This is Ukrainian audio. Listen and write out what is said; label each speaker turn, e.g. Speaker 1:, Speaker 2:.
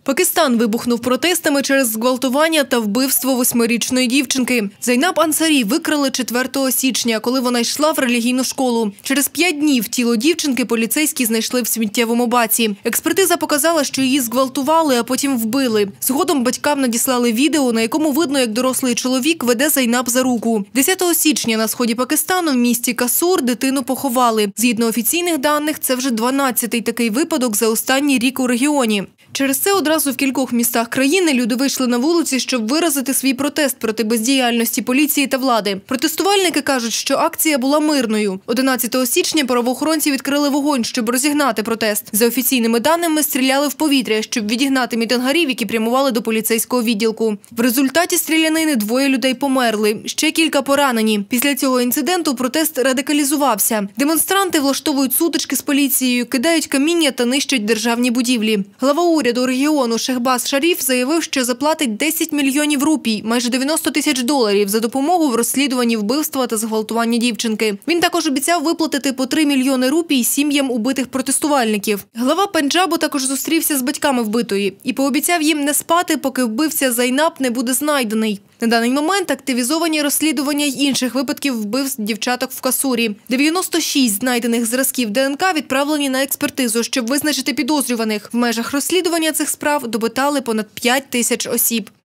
Speaker 1: Пакистан вибухнув протестами через зґвалтування та вбивство 8-річної дівчинки. Зайнаб Ансарі викрали 4 січня, коли вона йшла в релігійну школу. Через 5 днів тіло дівчинки поліцейські знайшли в сміттєвому баці. Експертиза показала, що її зґвалтували, а потім вбили. Згодом батькам надіслали відео, на якому видно, як дорослий чоловік веде Зайнаб за руку. 10 січня на сході Пакистану в місті Касур дитину поховали. Згідно офіційних даних, це вже 12-й такий випадок за останній рік у регіоні. Через це одразу в кількох містах країни люди вийшли на вулиці, щоб виразити свій протест проти бездіяльності поліції та влади. Протестувальники кажуть, що акція була мирною. 11 січня правоохоронці відкрили вогонь, щоб розігнати протест. За офіційними даними, стріляли в повітря, щоб відігнати мітингарів, які прямували до поліцейського відділку. В результаті стрілянини 2 людей померли, ще кілька поранені. Після цього інциденту протест радикалізувався. Демонстранти влаштовують сутички з поліцією, кидають каміння та нищать державні будівлі. Глава уряду регіону Шехбаз Шаріф заявив, що заплатить 10 мільйонів рупій, майже $90 тисяч, за допомогу в розслідуванні вбивства та зґвалтування дівчинки. Він також обіцяв виплатити по 3 мільйони рупій сім'ям убитих протестувальників. Глава Пенджабу також зустрівся з батьками вбитої і пообіцяв їм не спати, поки вбивця Зайнаб не буде знайдений. На даний момент активізовані розслідування й інших випадків вбивств дівчаток в Касурі. 96 знайдених зразків ДНК відправлені на експертизу, щоб визначити підозрюваних. В межах розслідування цих справ допитали понад 5 тисяч осіб.